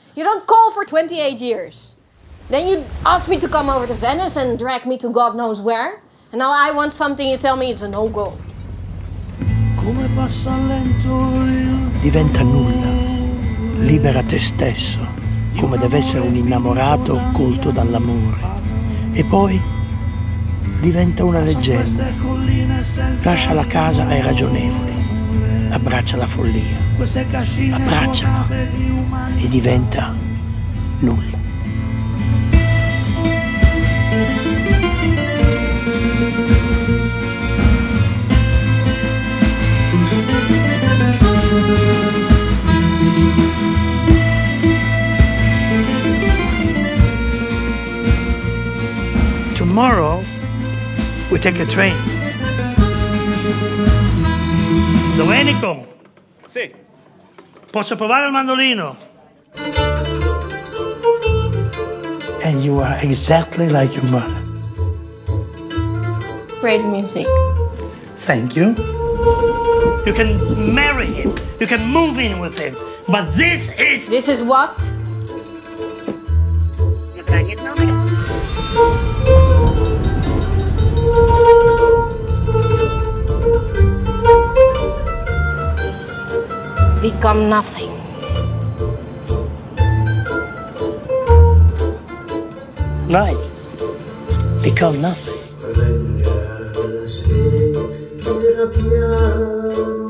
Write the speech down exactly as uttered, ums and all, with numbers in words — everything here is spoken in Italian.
You don't call for twenty-eight years. Then you ask me to come over to Venice and drag me to God knows where. And now I want something, you tell me it's a no-go. Diventa nulla, libera te stesso, come deve essere un innamorato colto dall'amore. E poi diventa una leggenda. Lascia la casa ai ragionevoli, abbraccia la follia, abbracciala e diventa nulla. Tomorrow we take a train. Domenico? Sì. Posso provare il mandolino? And you are exactly like your mother. Great music. Thank you. You can marry him. You can move in with him. But this is... This is what? Become nothing. Right. Become nothing. Piano